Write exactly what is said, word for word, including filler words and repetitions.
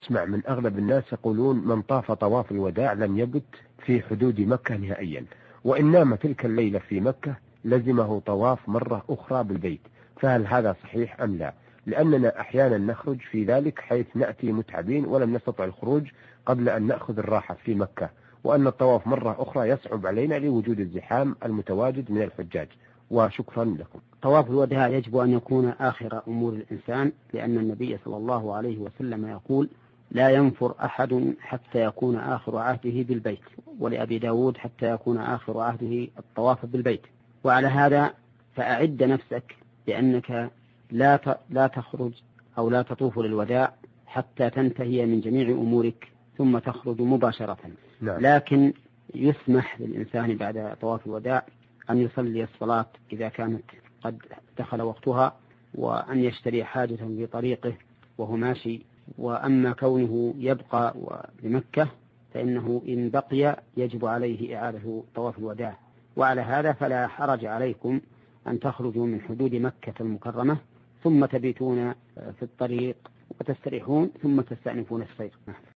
اسمع، من أغلب الناس يقولون من طاف طواف الوداع لم يبت في حدود مكة نهائيا، وإن نام تلك الليلة في مكة لزمه طواف مرة أخرى بالبيت، فهل هذا صحيح أم لا؟ لأننا أحيانا نخرج في ذلك حيث نأتي متعبين ولم نستطع الخروج قبل أن نأخذ الراحة في مكة، وأن الطواف مرة أخرى يصعب علينا لوجود الزحام المتواجد من الحجاج. وشكرا لكم. طواف الوداع يجب أن يكون آخر أمور الإنسان، لأن النبي صلى الله عليه وسلم يقول: لا ينفر أحد حتى يكون آخر عهده بالبيت، ولأبي داود حتى يكون آخر عهده الطواف بالبيت. وعلى هذا فأعد نفسك بأنك لا لا تخرج أو لا تطوف للوداع حتى تنتهي من جميع أمورك ثم تخرج مباشرة. نعم. لكن يسمح للإنسان بعد طواف الوداع أن يصلي الصلاة إذا كانت قد دخل وقتها، وأن يشتري حاجة في طريقه وهو ماشي. وأما كونه يبقى بمكة فإنه إن بقي يجب عليه إعادة طواف الوداع. وعلى هذا فلا حرج عليكم أن تخرجوا من حدود مكة المكرمة ثم تبيتون في الطريق وتستريحون ثم تستأنفون السير.